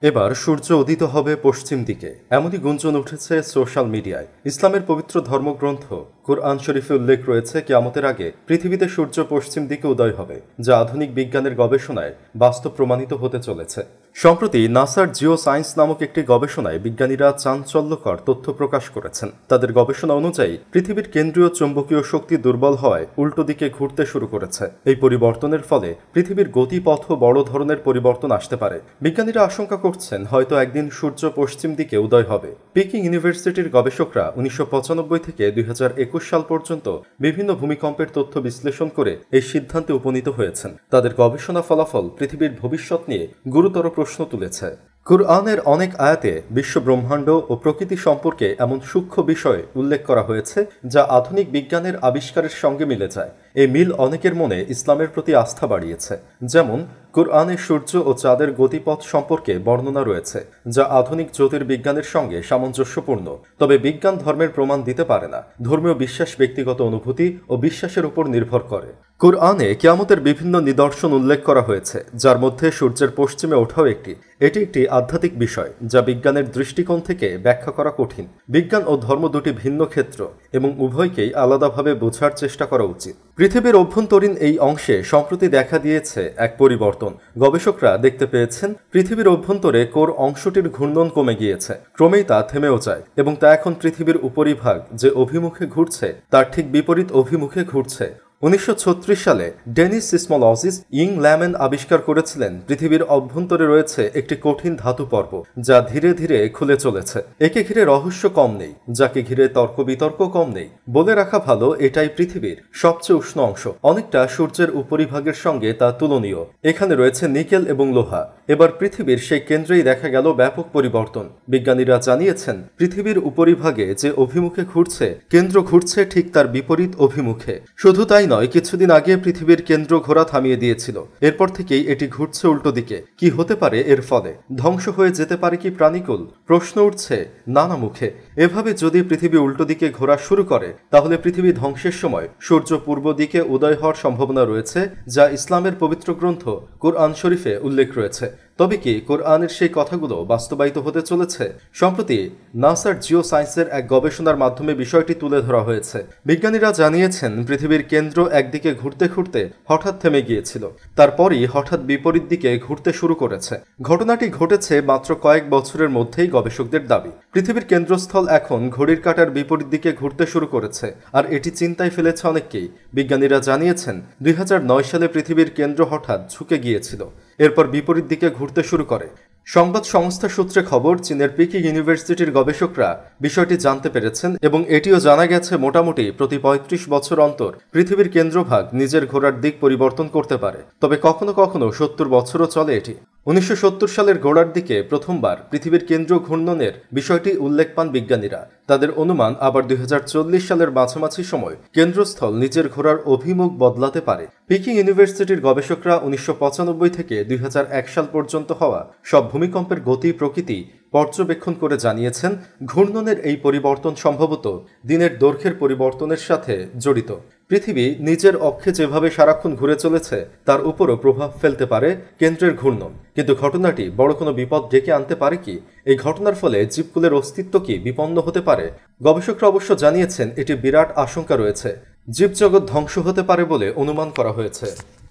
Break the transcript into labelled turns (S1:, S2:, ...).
S1: এবার সূর্য উদিত হবে পশ্চিম দিকে, এমনই গুঞ্জন উঠেছে সোশ্যাল মিডিয়ায়। ইসলামের পবিত্র ধর্মগ্রন্থ কুরআন শরীফে উল্লেখ রয়েছে কিয়ামতের আগে পৃথিবীতে সূর্য পশ্চিম দিকে উদয় হবে, যা আধুনিক বিজ্ঞানের গবেষণায় বাস্তব প্রমাণিত হতে চলেছে। সম্প্রতি নাসার জিও সায়েন্স নামক একটি গবেষণায় বিজ্ঞানীরা চাঞ্চল্যকর তথ্য প্রকাশ করেছেন। তাদের গবেষণা অনুযায়ী পৃথিবীর কেন্দ্রীয় চৌম্বকীয় শক্তি দুর্বল হওয়ায় উল্টো দিকে ঘুরতে শুরু করেছে। এই পরিবর্তনের ফলে পৃথিবীর গতিপথও বড় ধরনের পরিবর্তন আসতে পারে। বিজ্ঞানীরা আশঙ্কা করছেন হয়তো একদিন সূর্য পশ্চিম দিকে উদয় হবে। পিকিং ইউনিভার্সিটির গবেষকরা 1995 থেকে 2021 সাল পর্যন্ত বিভিন্ন ভূমিকম্পের তথ্য বিশ্লেষণ করে এই সিদ্ধান্তে উপনীত হয়েছেন। তাদের গবেষণা ফলাফল পৃথিবীর ভবিষ্যৎ নিয়ে গুরুতর প্রশ্ন তুলেছে। কুরআনের অনেক আয়াতে বিশ্ব ব্রহ্মাণ্ড ও প্রকৃতি সম্পর্কে এমন সূক্ষ্ম বিষয় উল্লেখ করা হয়েছে যা আধুনিক বিজ্ঞানের আবিষ্কারের সঙ্গে মিলে যায়। এই মিল অনেকের মনে ইসলামের প্রতি আস্থা বাড়িয়েছে। যেমন কুরআনে সূর্য ও চাঁদের গতিপথ সম্পর্কে বর্ণনা রয়েছে, যা আধুনিক জ্যোতির্বিজ্ঞানের সঙ্গে সামঞ্জস্যপূর্ণ। তবে বিজ্ঞান ধর্মের প্রমাণ দিতে পারে না। ধর্মীয় বিশ্বাস ব্যক্তিগত অনুভূতি ও বিশ্বাসের উপর নির্ভর করে। কুরআনে কিয়ামতের বিভিন্ন নিদর্শন উল্লেখ করা হয়েছে, যার মধ্যে সূর্যের পশ্চিমে ওঠাও একটি। এটি একটি আধ্যাত্মিক বিষয় যা বিজ্ঞানের দৃষ্টিকোণ থেকে ব্যাখ্যা করা কঠিন। বিজ্ঞান ও ধর্ম দুটি ভিন্ন ক্ষেত্র এবং উভয়কেই আলাদাভাবে বোঝার চেষ্টা করা উচিত। পৃথিবীর অভ্যন্তরীণ এই অংশে সম্প্রতি দেখা দিয়েছে এক পরিবর্তন। গবেষকরা দেখতে পেয়েছেন পৃথিবীর অভ্যন্তরে কোর অংশটির ঘূর্ণন কমে গিয়েছে। ক্রমেই তা থেমেও যায় এবং তা এখন পৃথিবীর উপরিভাগ যে অভিমুখে ঘুরছে তার ঠিক বিপরীত অভিমুখে ঘুরছে। 1936 সালে ডেনিস সিসমোলজিস ইং ল্যামেন আবিষ্কার করেছিলেন পৃথিবীর অভ্যন্তরে রয়েছে একটি কঠিন ধাতু পর্ব যা ধীরে ধীরে খুলে চলেছে। একে ঘিরে রহস্য কম নেই, যাকে ঘিরে তর্ক বিতর্ক কম নেই। বলে রাখা ভালো, এটাই পৃথিবীর সবচেয়ে উষ্ণ অংশ। অনেকটা সূর্যের উপরিভাগের সঙ্গে তা তুলনীয়। এখানে রয়েছে নিকেল এবং লোহা। এবার পৃথিবীর সেই কেন্দ্রেই দেখা গেল ব্যাপক পরিবর্তন। বিজ্ঞানীরা জানিয়েছেন পৃথিবীর উপরিভাগে যে অভিমুখে ঘুরছে, কেন্দ্র ঘুরছে ঠিক তার বিপরীত অভিমুখে। শুধু তাই নয়, কিছুদিন আগে পৃথিবীর কেন্দ্র ঘোরা থামিয়ে দিয়েছিল। এরপর থেকেই এটি ঘুরছে উল্টো দিকে। কি হতে পারে এর ফলে? ধ্বংস হয়ে যেতে পারে কি প্রাণীকুল? প্রশ্ন উঠছে নানা মুখে। এভাবে যদি পৃথিবী উল্টো দিকে ঘোরা শুরু করে, তাহলে পৃথিবী ধ্বংসের সময় সূর্য পূর্ব দিকে উদয় হওয়ার সম্ভাবনা রয়েছে, যা ইসলামের পবিত্র গ্রন্থ কুরআন শরীফে উল্লেখ রয়েছে। তবে কি কোরআনের সেই কথাগুলো বাস্তবায়িত হতে চলেছে? সম্প্রতি নাসার জিও সায়েন্সের এক গবেষণার মাধ্যমে বিষয়টি তুলে ধরা হয়েছে। বিজ্ঞানীরা জানিয়েছেন পৃথিবীর কেন্দ্র একদিকে ঘুরতে ঘুরতে হঠাৎ থেমে গিয়েছিল, তারপরই হঠাৎ বিপরীত দিকে ঘুরতে শুরু করেছে। ঘটনাটি ঘটেছে মাত্র কয়েক বছরের মধ্যেই, গবেষকদের দাবি। পৃথিবীর কেন্দ্রস্থল এখন ঘড়ির কাঁটার বিপরীত দিকে ঘুরতে শুরু করেছে, আর এটি চিন্তায় ফেলেছে অনেককেই। বিজ্ঞানীরা জানিয়েছেন 2009 সালে পৃথিবীর কেন্দ্র হঠাৎ ঝুঁকে গিয়েছিল, এরপর বিপরীত দিকে ঘুরতে শুরু করে। সংবাদ সংস্থা সূত্রে খবর, চীনের পিকিং ইউনিভার্সিটির গবেষকরা বিষয়টি জানতে পেরেছেন এবং এটিও জানা গেছে মোটামুটি প্রতি 35 বছর অন্তর পৃথিবীর কেন্দ্রভাগ নিজের ঘোরার দিক পরিবর্তন করতে পারে। তবে কখনো কখনো 70 বছরও চলে এটি। 1970 সালের গোড়ার দিকে প্রথমবার পৃথিবীর কেন্দ্র ঘূর্ণনের বিষয়টি উল্লেখ পান বিজ্ঞানীরা। তাদের অনুমান আবার 2040 সালের মাঝামাঝি সময় কেন্দ্রস্থল নিজের ঘোরার অভিমুখ বদলাতে পারে। পিকিং ইউনিভার্সিটির গবেষকরা 1995 থেকে 2001 সাল পর্যন্ত হওয়া সব ভূমিকম্পের গতি প্রকৃতি পর্যবেক্ষণ করে জানিয়েছেন ঘূর্ণনের এই পরিবর্তন সম্ভবত দিনের দৈর্ঘ্যের পরিবর্তনের সাথে জড়িত। পৃথিবী নিজের অক্ষে যেভাবে সারাক্ষণ ঘুরে চলেছে তার উপরও প্রভাব ফেলতে পারে কেন্দ্রের ঘূর্ণন। কিন্তু ঘটনাটি বড় কোনো বিপদ ডেকে আনতে পারে কি? এই ঘটনার ফলে জীবকুলের অস্তিত্ব কি বিপন্ন হতে পারে? গবেষকরা অবশ্য জানিয়েছেন এটি বিরাট আশঙ্কা রয়েছে। জীবজগৎ ধ্বংস হতে পারে বলে অনুমান করা হয়েছে।